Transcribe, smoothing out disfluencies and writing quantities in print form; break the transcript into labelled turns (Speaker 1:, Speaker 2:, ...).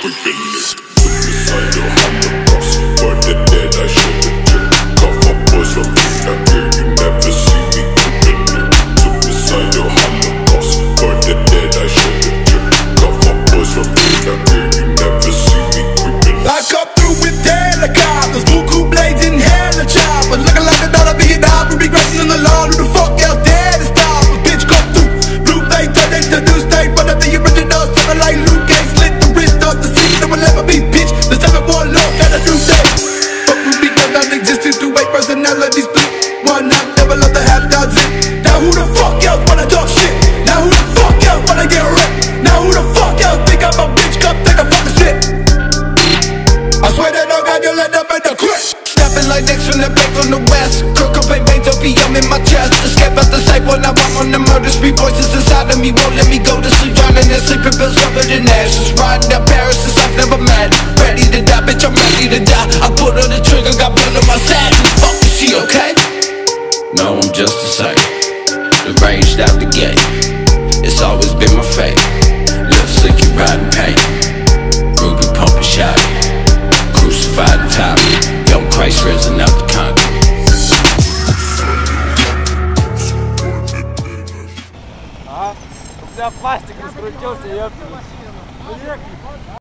Speaker 1: creeping it. Suicidal Holocaust, for the dead I shed a tear. Cough up boys from in the ear, you never see me creeping it. Suicidal Holocaust, for the dead I shed a tear. Cough up boys from in the ear, you never see me creeping it.
Speaker 2: I come through with helicopters, buku blades and hella choppers, looking like a dollar be a dollar, regretting on the law. Who the fuck out there to stop a bitch come through? Blue they turn into new state, but after you original, something like Luke Cage, slit the wrist off the seat, that will never be bitch. The 7-1 law got a new day, but we become non-existent through 8 personalities split. One out, never love the half dozen. Now who the fuck else wanna talk shit? Now who the fuck else wanna get ripped? Now who the fuck else think I'm a bitch? Come take a fucking shit. I swear that no God, you let them in the crib. Snapping like next from the bank on the west. Crook up and veins, opium in my chest. Escape out the sight when I walk on the murder street. Voices inside of me won't let me go to sleep. Drowning in sleeping pills covered in ashes. Riding down Paris since I've never met. Ready to die, bitch, I'm ready to die. I put on the trigger, got blood on my saddle. Fuck, is she okay? No, I'm just the same. Deranged out the gate. It's always been my fate. Little slicky riding pain. Groovy pumping shot. Crucified top, young Christ risen out the concrete.
Speaker 3: У тебя пластик раскрутился, ёпта.